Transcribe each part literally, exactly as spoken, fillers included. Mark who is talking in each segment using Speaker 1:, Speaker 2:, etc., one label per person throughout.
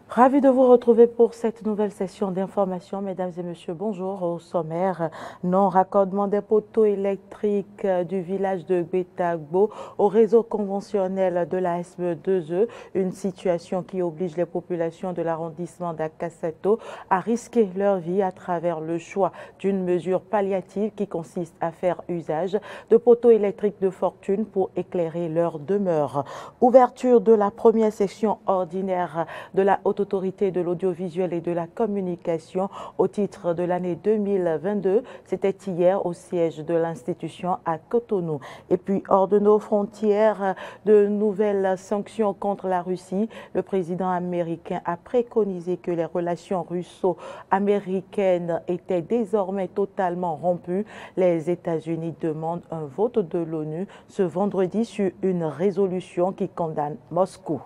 Speaker 1: Ravi de vous retrouver pour cette nouvelle session d'information. Mesdames et messieurs, bonjour. Au sommaire, non-raccordement des poteaux électriques du village de Gbetagbo au réseau conventionnel de la S M deux E, une situation qui oblige les populations de l'arrondissement d'Akasato à risquer leur vie à travers le choix d'une mesure palliative qui consiste à faire usage de poteaux électriques de fortune pour éclairer leur demeure. Ouverture de la première session ordinaire de la Haute Autorité de l'audiovisuel et de la communication au titre de l'année deux mille vingt-deux. C'était hier au siège de l'institution à Cotonou. Et puis, hors de nos frontières, de nouvelles sanctions contre la Russie. Le président américain a préconisé que les relations russo-américaines étaient désormais totalement rompues. Les États-Unis demandent un vote de l'ONU ce vendredi sur une résolution qui condamne Moscou.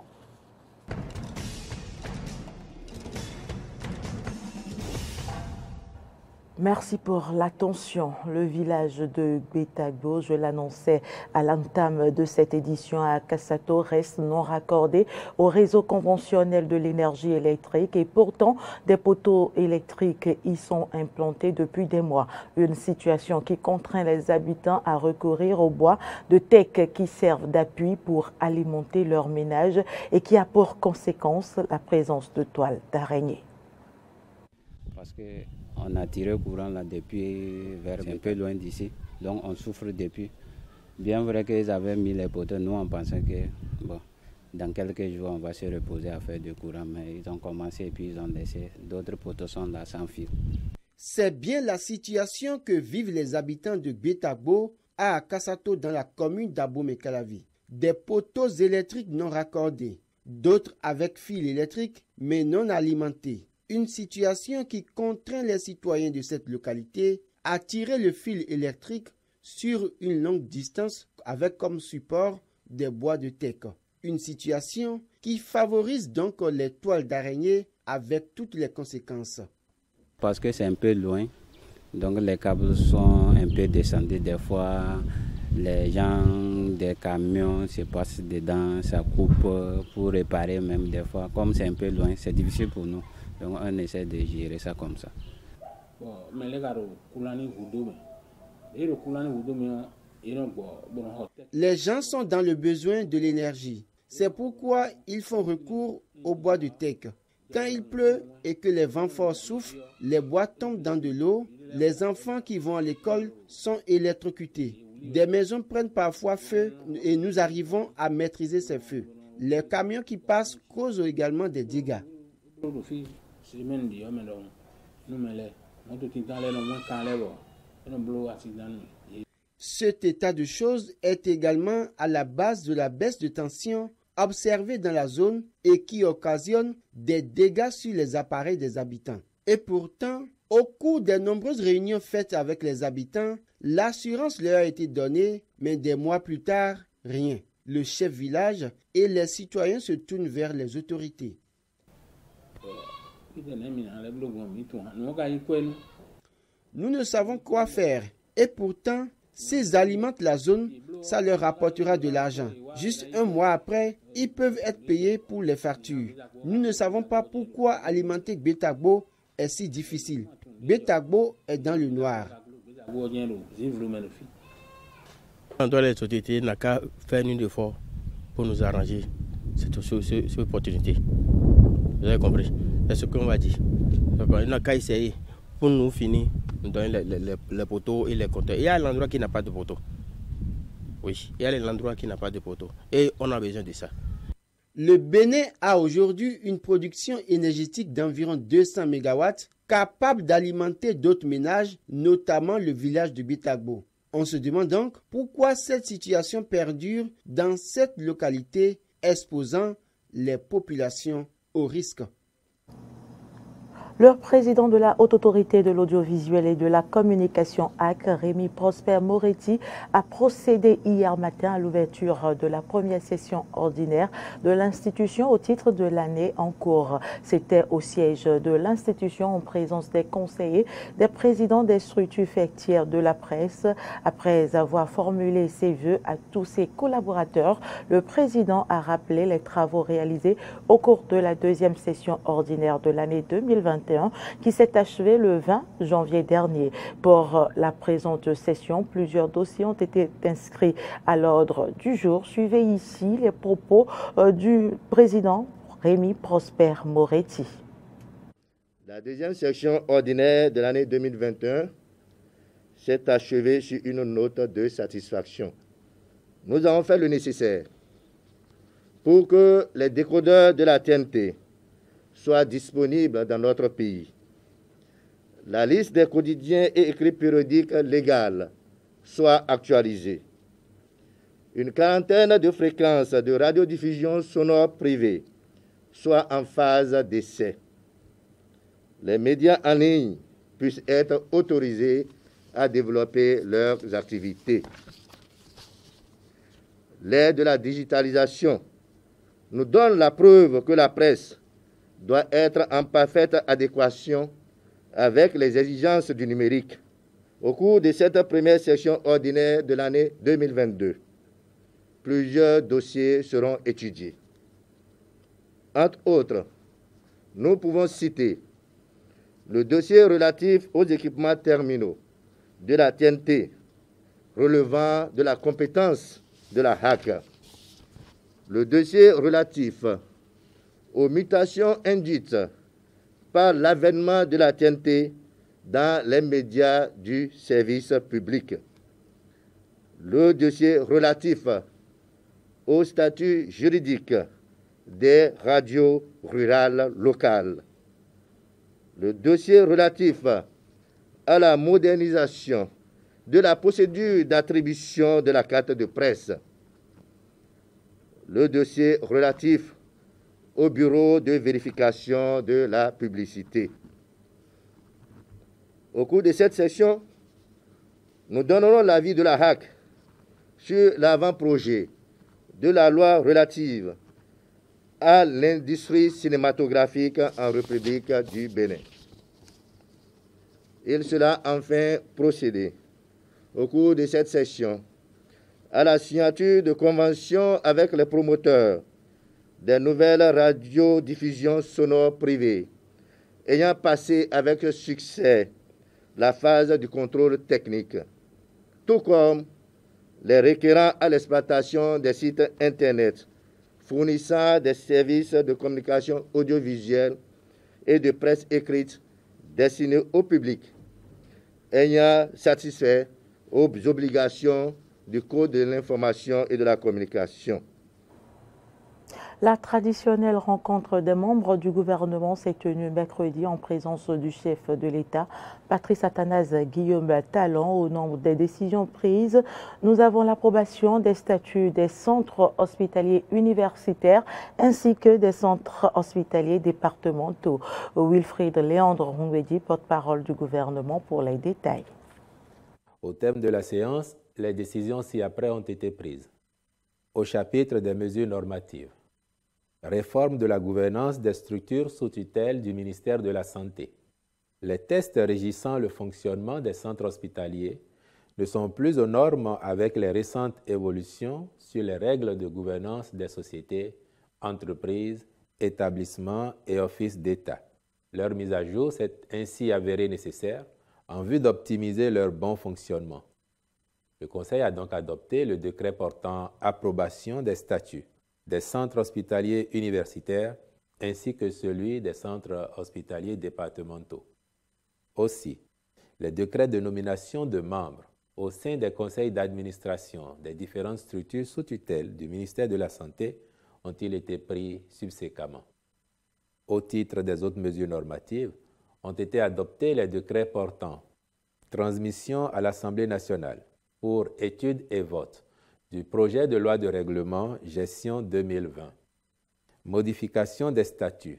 Speaker 1: Merci pour l'attention. Le village de Gbetagbo, je l'annonçais à l'entame de cette édition à Akasato, reste non raccordé au réseau conventionnel de l'énergie électrique et pourtant des poteaux électriques y sont implantés depuis des mois. Une situation qui contraint les habitants à recourir au bois de teck qui servent d'appui pour alimenter leur ménage et qui a pour conséquence la présence de toiles d'araignée.
Speaker 2: Parce que on a tiré courant là depuis vers un peu loin d'ici, donc on souffre depuis. Bien vrai qu'ils avaient mis les poteaux, nous on pensait que bon, dans quelques jours on va se reposer à faire du courant, mais ils ont commencé et puis ils ont laissé. D'autres poteaux sont là sans fil.
Speaker 3: C'est bien la situation que vivent les habitants de Gbetagbo à Akasato dans la commune d'Abomey-Calavi. Des poteaux électriques non raccordés, d'autres avec fil électrique mais non alimentés. Une situation qui contraint les citoyens de cette localité à tirer le fil électrique sur une longue distance avec comme support des bois de teck. Une situation qui favorise donc les toiles d'araignée avec toutes les conséquences.
Speaker 2: Parce que c'est un peu loin, donc les câbles sont un peu descendus. Des fois, les gens des camions se passent dedans, ça coupe pour réparer même des fois. Comme c'est un peu loin, c'est difficile pour nous. Donc on essaie de gérer ça comme ça.
Speaker 3: Les gens sont dans le besoin de l'énergie. C'est pourquoi ils font recours au bois de teck. Quand il pleut et que les vents forts soufflent, les bois tombent dans de l'eau. Les enfants qui vont à l'école sont électrocutés. Des maisons prennent parfois feu et nous arrivons à maîtriser ces feux. Les camions qui passent causent également des dégâts. Cet état de choses est également à la base de la baisse de tension observée dans la zone et qui occasionne des dégâts sur les appareils des habitants. Et pourtant, au cours des nombreuses réunions faites avec les habitants, l'assurance leur a été donnée, mais des mois plus tard, rien. Le chef village et les citoyens se tournent vers les autorités. Nous ne savons quoi faire et pourtant, s'ils alimentent la zone, ça leur apportera de l'argent. Juste un mois après, ils peuvent être payés pour les factures. Nous ne savons pas pourquoi alimenter Gbetagbo est si difficile. Gbetagbo est dans le noir.
Speaker 4: Les autorités n'ont qu'à faire un effort pour nous arranger cette, cette, cette opportunité. Vous avez compris? C'est ce qu'on va dire. Il n'a qu'à essayer pour nous finir, nous donner les, les, les poteaux et les compteurs. Il y a l'endroit qui n'a pas de poteau. Oui, il y a l'endroit qui n'a pas de poteau. Et on a besoin de ça.
Speaker 3: Le Bénin a aujourd'hui une production énergétique d'environ deux cents mégawatts, capable d'alimenter d'autres ménages, notamment le village de Gbetagbo. On se demande donc pourquoi cette situation perdure dans cette localité, exposant les populations au risque.
Speaker 1: Le président de la Haute Autorité de l'Audiovisuel et de la Communication A C, Rémi Prosper Moretti, a procédé hier matin à l'ouverture de la première session ordinaire de l'institution au titre de l'année en cours. C'était au siège de l'institution en présence des conseillers, des présidents des structures faîtières de la presse. Après avoir formulé ses vœux à tous ses collaborateurs, le président a rappelé les travaux réalisés au cours de la deuxième session ordinaire de l'année deux mille vingt et un qui s'est achevée le vingt janvier dernier. Pour la présente session, plusieurs dossiers ont été inscrits à l'ordre du jour. Suivez ici les propos du président Rémi Prosper Moretti.
Speaker 5: La deuxième session ordinaire de l'année deux mille vingt et un s'est achevée sur une note de satisfaction. Nous avons fait le nécessaire pour que les décodeurs de la T N T soient disponibles dans notre pays. La liste des quotidiens et écrits périodiques légales soit actualisée. Une quarantaine de fréquences de radiodiffusion sonore privée soit en phase d'essai. Les médias en ligne puissent être autorisés à développer leurs activités. L'ère de la digitalisation nous donne la preuve que la presse doit être en parfaite adéquation avec les exigences du numérique. Au cours de cette première session ordinaire de l'année deux mille vingt-deux, plusieurs dossiers seront étudiés. Entre autres, nous pouvons citer le dossier relatif aux équipements terminaux de la T N T relevant de la compétence de la H A C, le dossier relatif aux mutations induites par l'avènement de la T N T dans les médias du service public, le dossier relatif au statut juridique des radios rurales locales, le dossier relatif à la modernisation de la procédure d'attribution de la carte de presse, le dossier relatif au bureau de vérification de la publicité. Au cours de cette session, nous donnerons l'avis de la H A C sur l'avant-projet de la loi relative à l'industrie cinématographique en République du Bénin. Il sera enfin procédé, au cours de cette session, à la signature de conventions avec les promoteurs des nouvelles radiodiffusions sonores privées, ayant passé avec succès la phase du contrôle technique, tout comme les requérants à l'exploitation des sites Internet fournissant des services de communication audiovisuelle et de presse écrite destinés au public, ayant satisfait aux obligations du Code de l'information et de la communication.
Speaker 1: La traditionnelle rencontre des membres du gouvernement s'est tenue mercredi en présence du chef de l'État, Patrice Athanase Guillaume Talon. Au nombre des décisions prises, nous avons l'approbation des statuts des centres hospitaliers universitaires ainsi que des centres hospitaliers départementaux. Wilfried Léandre Roumbedi, porte-parole du gouvernement, pour les détails.
Speaker 6: Au thème de la séance, les décisions ci-après ont été prises. Au chapitre des mesures normatives, réforme de la gouvernance des structures sous tutelle du ministère de la Santé. Les tests régissant le fonctionnement des centres hospitaliers ne sont plus aux normes avec les récentes évolutions sur les règles de gouvernance des sociétés, entreprises, établissements et offices d'État. Leur mise à jour s'est ainsi avérée nécessaire en vue d'optimiser leur bon fonctionnement. Le Conseil a donc adopté le décret portant approbation des statuts des centres hospitaliers universitaires ainsi que celui des centres hospitaliers départementaux. Aussi, les décrets de nomination de membres au sein des conseils d'administration des différentes structures sous tutelle du ministère de la Santé ont-ils été pris subséquemment. Au titre des autres mesures normatives, ont été adoptés les décrets portant transmission à l'Assemblée nationale pour étude et vote du projet de loi de règlement gestion deux mille vingt, modification des statuts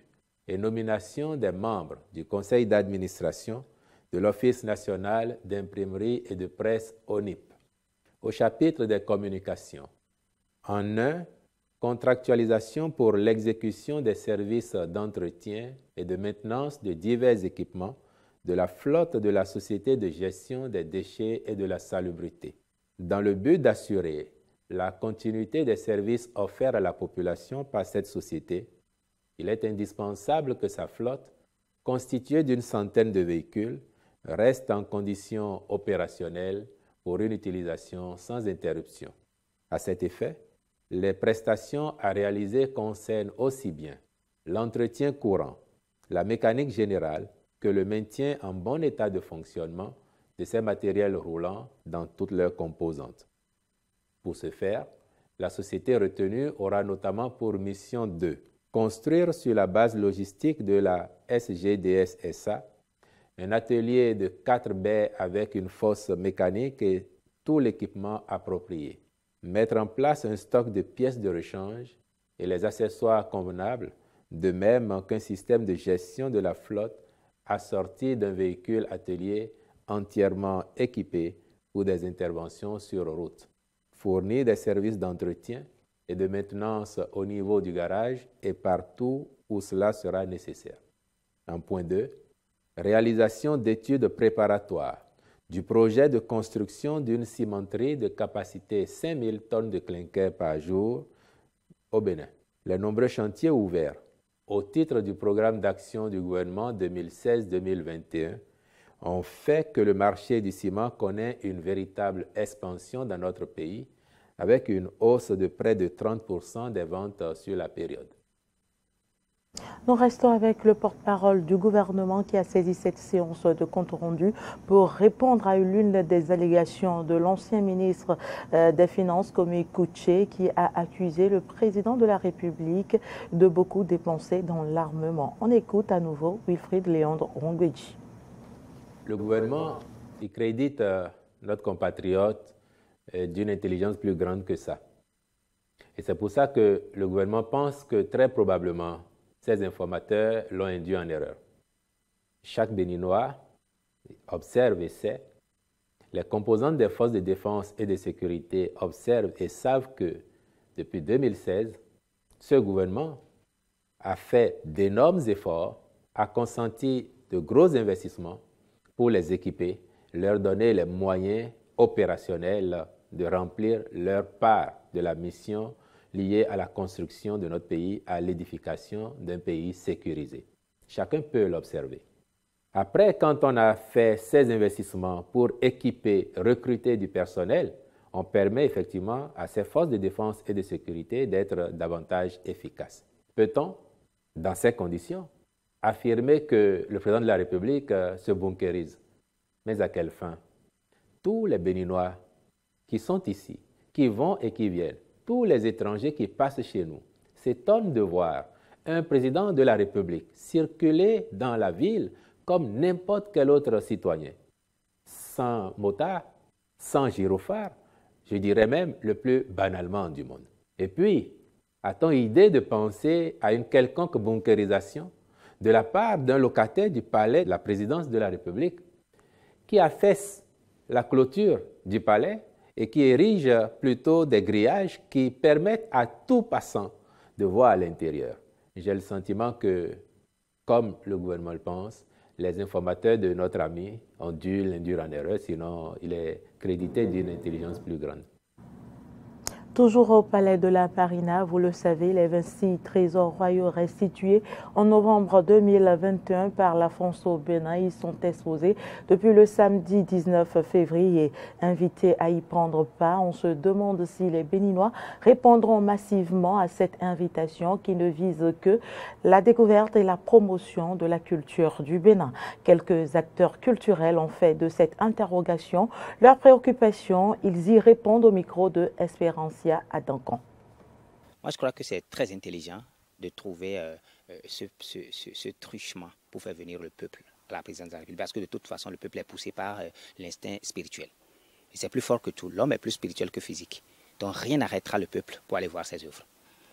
Speaker 6: et nomination des membres du conseil d'administration de l'Office national d'imprimerie et de presse O N I P. Au chapitre des communications, en un, contractualisation pour l'exécution des services d'entretien et de maintenance de divers équipements de la flotte de la Société de gestion des déchets et de la salubrité, dans le but d'assurer la continuité des services offerts à la population par cette société. Il est indispensable que sa flotte, constituée d'une centaine de véhicules, reste en condition opérationnelle pour une utilisation sans interruption. À cet effet, les prestations à réaliser concernent aussi bien l'entretien courant, la mécanique générale, que le maintien en bon état de fonctionnement de ces matériels roulants dans toutes leurs composantes. Pour ce faire, la société retenue aura notamment pour mission de construire sur la base logistique de la S G D S S A un atelier de quatre baies avec une fosse mécanique et tout l'équipement approprié, mettre en place un stock de pièces de rechange et les accessoires convenables, de même qu'un système de gestion de la flotte assorti d'un véhicule atelier entièrement équipé pour des interventions sur route, fournir des services d'entretien et de maintenance au niveau du garage et partout où cela sera nécessaire. En point deux, réalisation d'études préparatoires du projet de construction d'une cimenterie de capacité cinq mille tonnes de clinker par jour au Bénin. Les nombreux chantiers ouverts au titre du programme d'action du gouvernement deux mille seize deux mille vingt et un ont fait que le marché du ciment connaît une véritable expansion dans notre pays, avec une hausse de près de trente pour cent des ventes sur la période.
Speaker 1: Nous restons avec le porte-parole du gouvernement qui a saisi cette séance de compte rendu pour répondre à l'une des allégations de l'ancien ministre des Finances, Komi Kouché, qui a accusé le président de la République de beaucoup dépenser dans l'armement. On écoute à nouveau Wilfried Léandre Ongweji.
Speaker 6: Le gouvernement il crédite euh, notre compatriote euh, d'une intelligence plus grande que ça. Et c'est pour ça que le gouvernement pense que très probablement, ces informateurs l'ont induit en erreur. Chaque Béninois observe et sait, les composantes des forces de défense et de sécurité observent et savent que depuis deux mille seize, ce gouvernement a fait d'énormes efforts, a consenti de gros investissements pour les équiper, leur donner les moyens opérationnels de remplir leur part de la mission liée à la construction de notre pays, à l'édification d'un pays sécurisé. Chacun peut l'observer. Après, quand on a fait ces investissements pour équiper, recruter du personnel, on permet effectivement à ces forces de défense et de sécurité d'être davantage efficaces. Peut-on, dans ces conditions, affirmer que le président de la République euh, se bunkérise? Mais à quelle fin? Tous les Béninois qui sont ici, qui vont et qui viennent, tous les étrangers qui passent chez nous s'étonnent de voir un président de la République circuler dans la ville comme n'importe quel autre citoyen, sans motard, sans gyrophare, je dirais même le plus banalement du monde. Et puis, a-t-on idée de penser à une quelconque bunkérisation de la part d'un locataire du palais de la présidence de la République qui affaisse la clôture du palais et qui érige plutôt des grillages qui permettent à tout passant de voir à l'intérieur? J'ai le sentiment que, comme le gouvernement le pense, les informateurs de notre ami ont dû l'induire en erreur, sinon il est crédité d'une intelligence plus grande.
Speaker 1: Toujours au palais de la Marina, vous le savez, les vingt-six trésors royaux restitués en novembre deux mille vingt et un par la France au Bénin, ils sont exposés depuis le samedi dix-neuf février. Invités à y prendre part, on se demande si les Béninois répondront massivement à cette invitation qui ne vise que la découverte et la promotion de la culture du Bénin. Quelques acteurs culturels ont fait de cette interrogation leur préoccupation. Ils y répondent au micro de Espérance à Duncan.
Speaker 7: Moi, je crois que c'est très intelligent de trouver euh, ce, ce, ce, ce truchement pour faire venir le peuple à la présidence de la République, parce que de toute façon, le peuple est poussé par euh, l'instinct spirituel. Et c'est plus fort que tout. L'homme est plus spirituel que physique. Donc, rien n'arrêtera le peuple pour aller voir ses œuvres.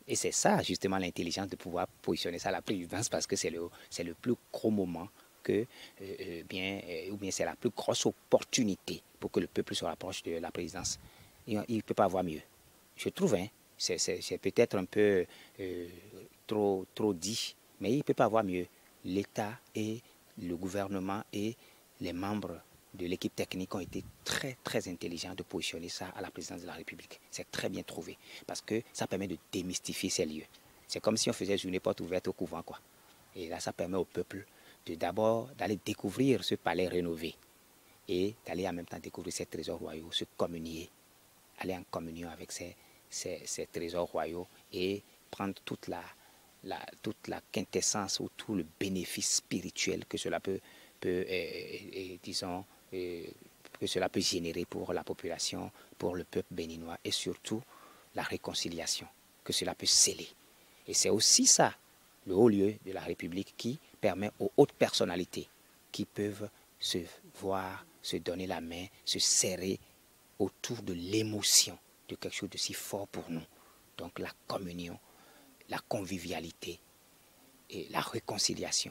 Speaker 7: Et c'est ça, justement, l'intelligence de pouvoir positionner ça à la présidence, parce que c'est le, c'est le plus gros moment que, euh, bien, euh, ou bien c'est la plus grosse opportunité pour que le peuple se rapproche de la présidence. Il ne peut pas avoir mieux. Je trouve, hein, c'est, c'est, c'est peut-être un peu euh, trop, trop dit, mais il ne peut pas avoir mieux. L'État et le gouvernement et les membres de l'équipe technique ont été très, très intelligents de positionner ça à la présidence de la République. C'est très bien trouvé, parce que ça permet de démystifier ces lieux. C'est comme si on faisait journée porte ouverte au couvent, quoi. Et là, ça permet au peuple de d'abord d'aller découvrir ce palais rénové et d'aller en même temps découvrir ces trésors royaux, se communier, aller en communion avec ces, ces, ces trésors royaux et prendre toute la, la, toute la quintessence ou tout le bénéfice spirituel que cela peut, peut et, et, et, disons, et, que cela peut générer pour la population, pour le peuple béninois et surtout la réconciliation que cela peut sceller. Et c'est aussi ça, le haut lieu de la République, qui permet aux hautes personnalités qui peuvent se voir, se donner la main, se serrer autour de l'émotion de quelque chose de si fort pour nous. Donc la communion, la convivialité et la réconciliation,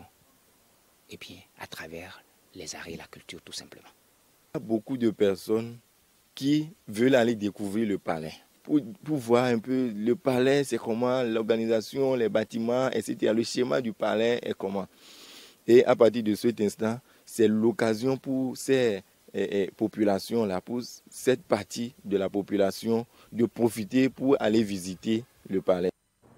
Speaker 7: et bien à travers les arts et la culture tout simplement.
Speaker 8: Il y a beaucoup de personnes qui veulent aller découvrir le palais. Pour, pour voir un peu le palais, c'est comment, l'organisation, les bâtiments, et cetera. Le schéma du palais est comment. Et à partir de cet instant, c'est l'occasion pour ces eh, eh, populations-là, pour cette partie de la population, de profiter pour aller visiter le palais.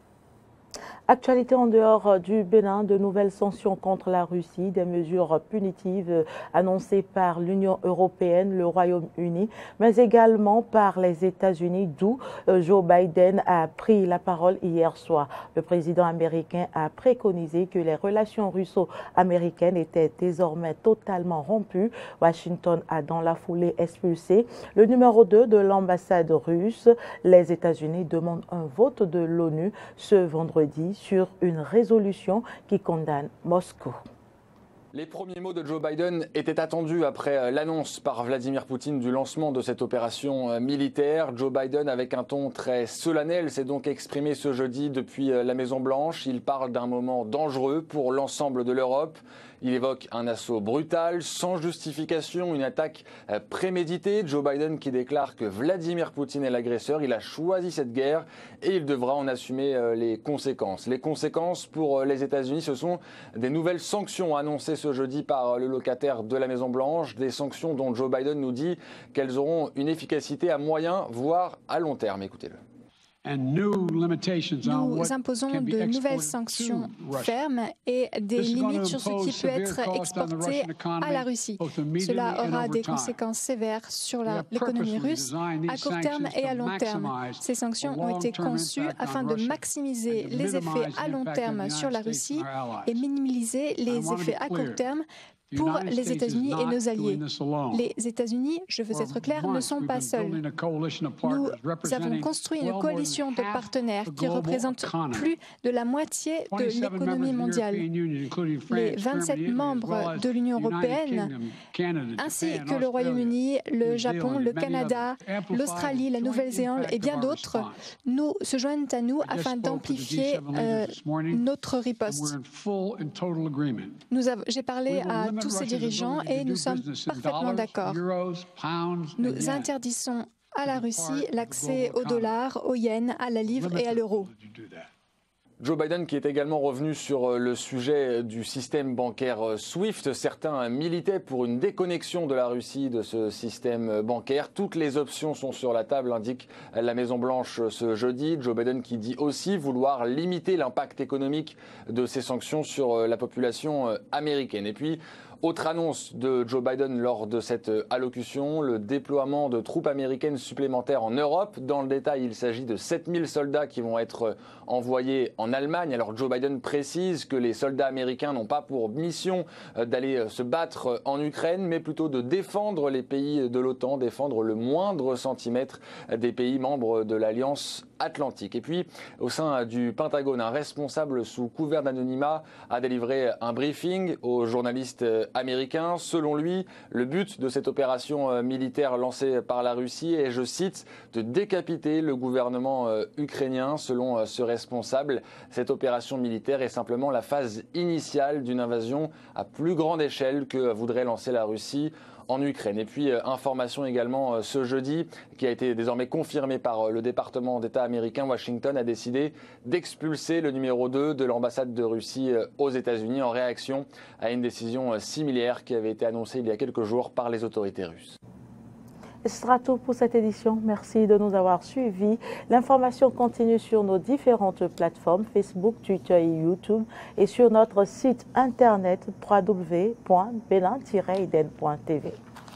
Speaker 1: Actualité en dehors du Bénin, de nouvelles sanctions contre la Russie, des mesures punitives annoncées par l'Union européenne, le Royaume-Uni, mais également par les États-Unis, d'où Joe Biden a pris la parole hier soir. Le président américain a préconisé que les relations russo-américaines étaient désormais totalement rompues. Washington a dans la foulée expulsé le numéro deux de l'ambassade russe. Les États-Unis demandent un vote de l'ONU ce vendredi sur une résolution qui condamne Moscou.
Speaker 9: Les premiers mots de Joe Biden étaient attendus après l'annonce par Vladimir Poutine du lancement de cette opération militaire. Joe Biden, avec un ton très solennel, s'est donc exprimé ce jeudi depuis la Maison-Blanche. Il parle d'un moment dangereux pour l'ensemble de l'Europe. Il évoque un assaut brutal, sans justification, une attaque préméditée. Joe Biden qui déclare que Vladimir Poutine est l'agresseur. Il a choisi cette guerre et il devra en assumer les conséquences. Les conséquences pour les États-Unis, ce sont des nouvelles sanctions annoncées ce jeudi par le locataire de la Maison-Blanche. Des sanctions dont Joe Biden nous dit qu'elles auront une efficacité à moyen, voire à long terme. Écoutez-le.
Speaker 10: Nous imposons de nouvelles sanctions fermes et des limites sur ce qui peut être exporté à la Russie. Cela aura des conséquences sévères sur l'économie russe à court terme et à long terme. Ces sanctions ont été conçues afin de maximiser les effets à long terme sur la Russie et minimiser les effets à court terme pour les États-Unis et nos alliés. Les États-Unis, je veux être clair, ne sont pas seuls. Nous avons construit une coalition de partenaires qui représente plus de la moitié de l'économie mondiale. Les vingt-sept membres de l'Union européenne, ainsi que le Royaume-Uni, le Japon, le Canada, l'Australie, la Nouvelle-Zélande et bien d'autres, nous se joignent à nous afin d'amplifier euh, notre riposte. J'ai parlé à tous ces dirigeants et nous sommes parfaitement d'accord. Nous interdisons à la Russie l'accès au dollar, au yen, à la livre et à l'euro.
Speaker 9: Joe Biden qui est également revenu sur le sujet du système bancaire SWIFT. Certains militaient pour une déconnexion de la Russie de ce système bancaire. Toutes les options sont sur la table, indique la Maison-Blanche ce jeudi. Joe Biden qui dit aussi vouloir limiter l'impact économique de ces sanctions sur la population américaine. Et puis, autre annonce de Joe Biden lors de cette allocution, le déploiement de troupes américaines supplémentaires en Europe. Dans le détail, il s'agit de sept mille soldats qui vont être envoyés en Allemagne. Alors Joe Biden précise que les soldats américains n'ont pas pour mission d'aller se battre en Ukraine, mais plutôt de défendre les pays de l'OTAN, défendre le moindre centimètre des pays membres de l'Alliance Atlantique. Et puis, au sein du Pentagone, un responsable sous couvert d'anonymat a délivré un briefing aux journalistes américains. Selon lui, le but de cette opération militaire lancée par la Russie est, je cite, de décapiter le gouvernement ukrainien. Selon ce responsable, cette opération militaire est simplement la phase initiale d'une invasion à plus grande échelle que voudrait lancer la Russie en Ukraine. Et puis, euh, information également euh, ce jeudi, qui a été désormais confirmée par euh, le département d'État américain. Washington a décidé d'expulser le numéro deux de l'ambassade de Russie euh, aux États-Unis en réaction à une décision euh, similaire qui avait été annoncée il y a quelques jours par les autorités russes.
Speaker 1: Ce sera tout pour cette édition. Merci de nous avoir suivis. L'information continue sur nos différentes plateformes Facebook, Twitter et YouTube et sur notre site internet w w w point belin tiret iden point t v.